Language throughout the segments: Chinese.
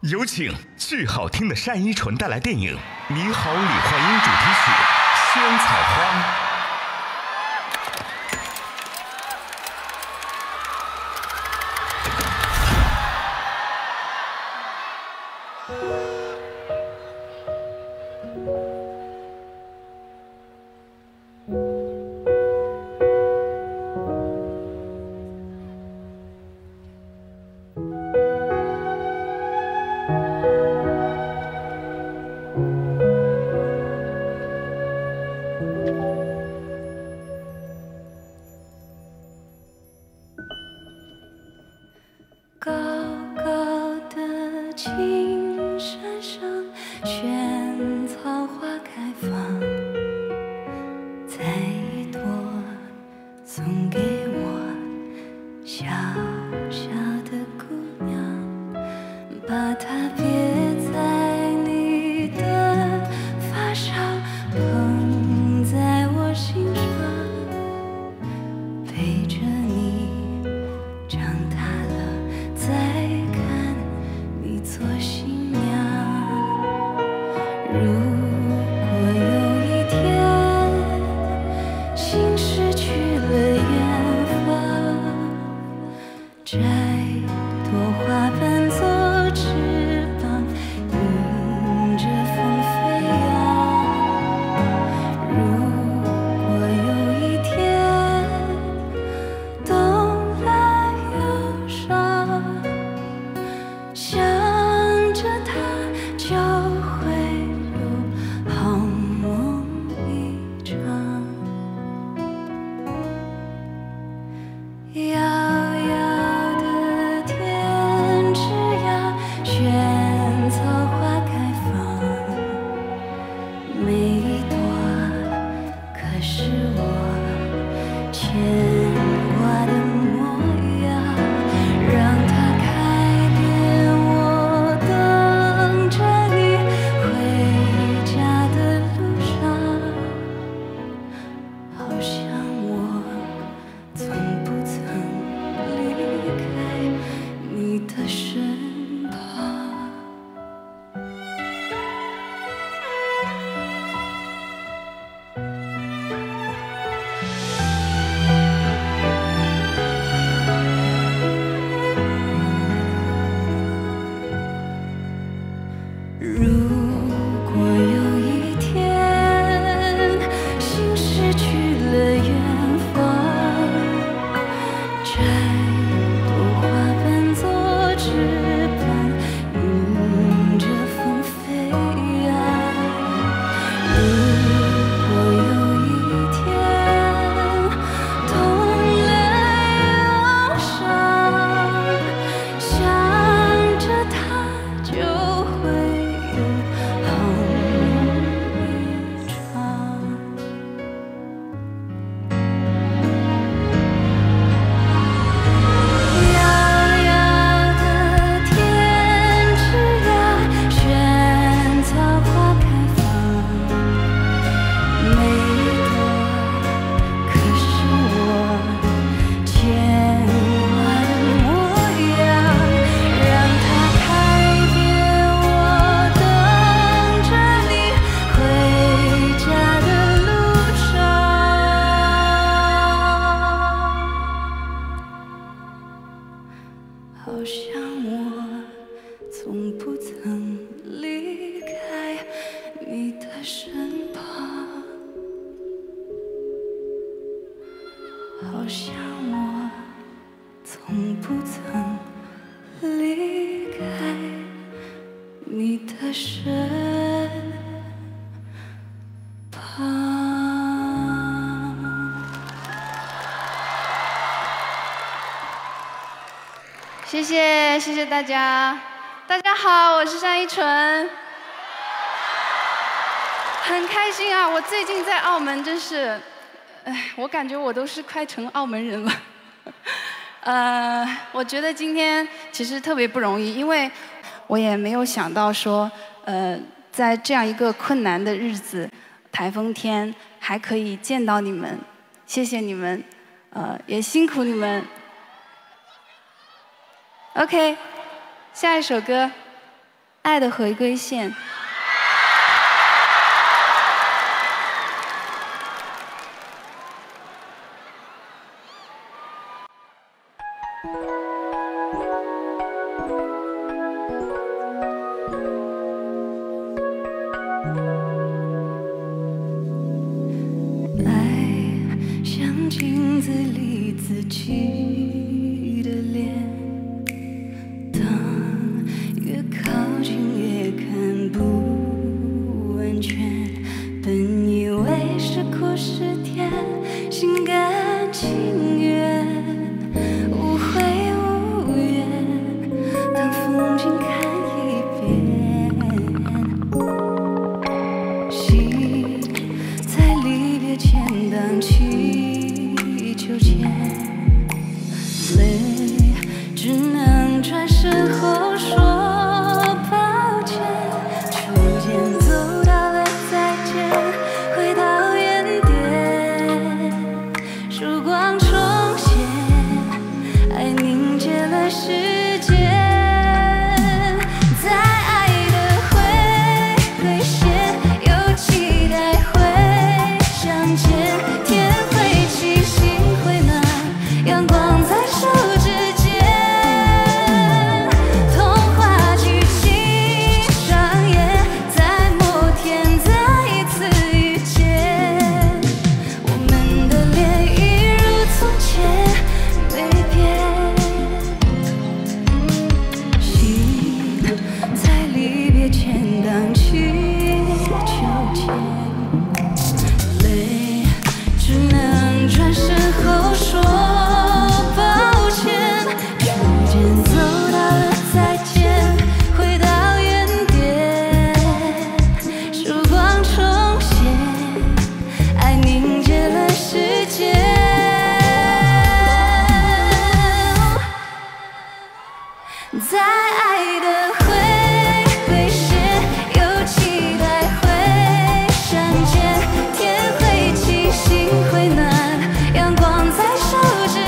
有请巨好听的单依纯带来电影《你好，李焕英》主题曲《萱草花》。 高高的青山上，萱草花开放，采一朵送给我，小小的姑娘，把它别在你的发梢，捧在我心上，陪着你长大了。再看你做新娘，如果有一天心失去了远方，摘朵花瓣做翅膀，迎着风飞扬。如果有一天冬来忧伤，想着他，就会有好梦一场。遥遥的天之涯，萱草花开放，每一朵可是我牵挂的模样，让它开遍我等着你回家的路上，好像我从不曾离开你的身旁。如果有一天心失去了远方，摘朵花瓣做翅膀，迎着风飞扬。如果有一天冬来忧伤，想着他，就会有好梦一场。遥遥的天之涯，萱草花开放，每一朵可是我牵挂的模样，让它开遍我等着你回家的路上，好像我从不曾离开你的身旁，好像我从不曾离开你的身旁。谢谢，谢谢大家。大家好，我是单依纯，很开心啊！我最近在澳门，真是，我感觉我都是快成澳门人了。我觉得今天其实特别不容易，因为我也没有想到说，在这样一个困难的日子，台风天还可以见到你们，谢谢你们，也辛苦你们。OK， 下一首歌。 爱的回归线。 镜子里自己的脸，当越靠近越看不完全。本以为是苦是甜，心甘情愿，无悔无怨。当风景看一遍，心在离别前荡起。秋千，泪只能转身后说抱歉，初见走到了再见，回到原点，曙光重现，爱凝结了时间，在爱的回归线，有期待会相见，天会清晰。阳光在手指间，童话剧情上演，在某天再一次遇见，我们的脸一如从前没变，心在离别前荡起秋千，泪只能转身后说。在爱的回归线，有期待会相见，天会晴，心会暖，阳光在手指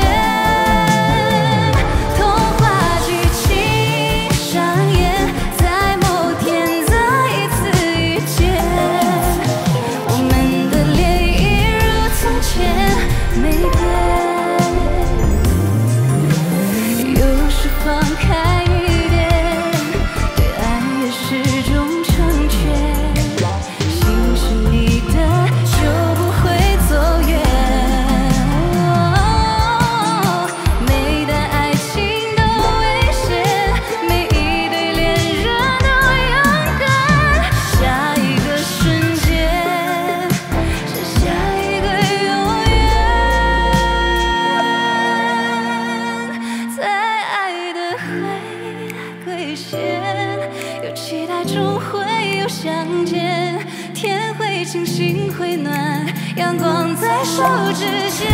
间，童话剧情上演，在某天再一次遇见，我们的脸一如从前没变，有时放开一点，对爱也是种成全，心是你的就不会走远，每段爱情都危险，每一对恋人都勇敢，下一个瞬间是下一个永远，在爱的回归线，有期待终会有相见，天会晴，心会暖，阳光在手指间。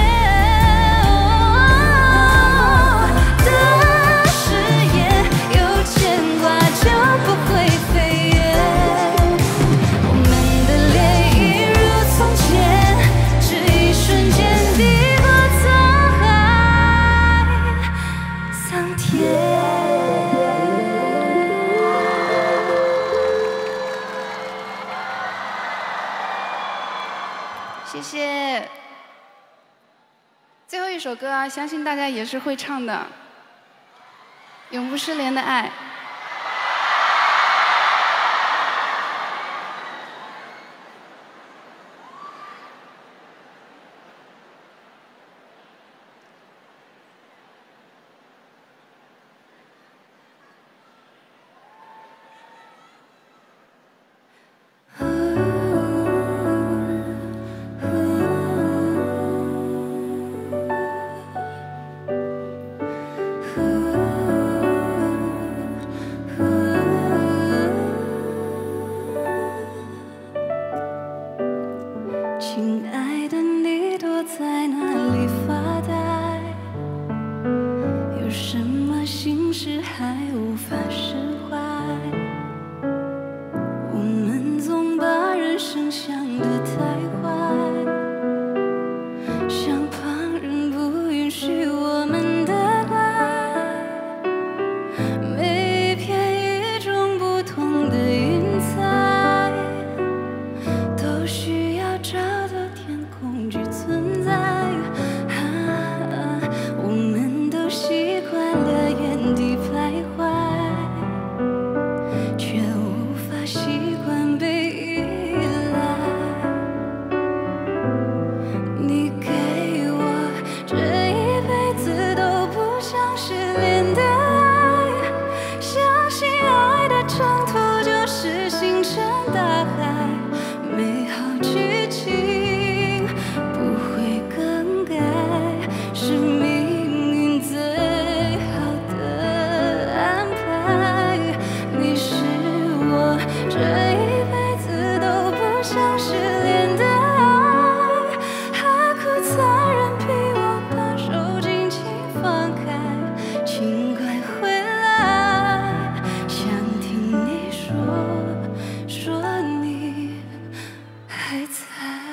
的誓言有牵挂就不会飞远，我们的脸一如从前，只一瞬间抵过沧海桑田。 谢谢。最后一首歌啊，相信大家也是会唱的，《永不失联的爱》。 这一辈子都不想失联的爱，何苦残忍逼我把手紧紧放开？请快回来，想听你说你还在。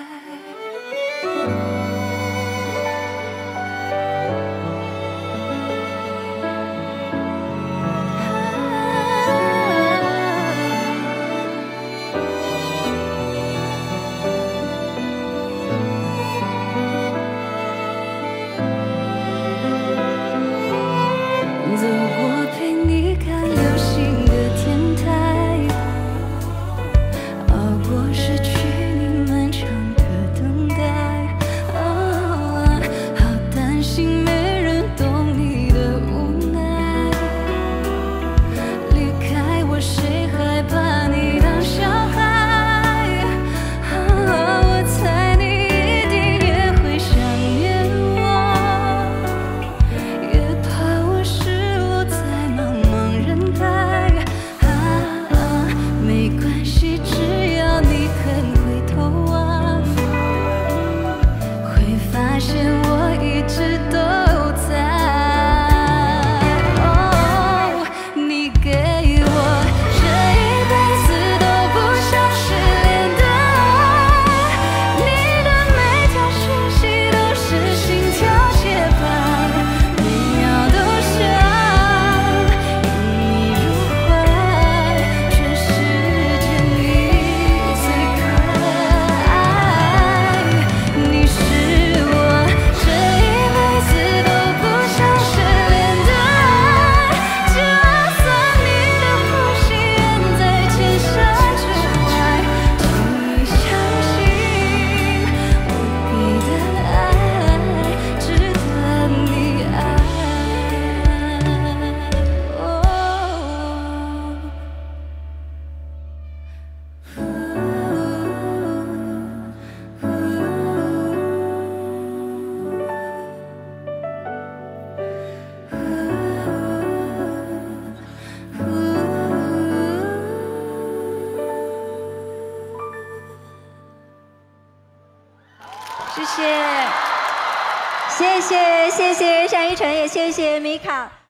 走过陪你看流星的天台，熬过失去你漫长的等待。好担心没人懂你的无奈，离开我谁还把你当小孩？我猜你一定也会想念我，也怕我失落在茫茫人海。没关系，只要你肯回头望，会发现我一直都在。你给我这一辈子都不想失联的爱，你的每条讯息都是心跳节拍，每秒都想拥你入怀，全世界你最可爱。你是我这一辈子都不想失联的爱，就算你的呼吸远在千山之外，请你相信我给的爱值得你爱。 谢谢，谢谢单依纯，也谢谢米卡。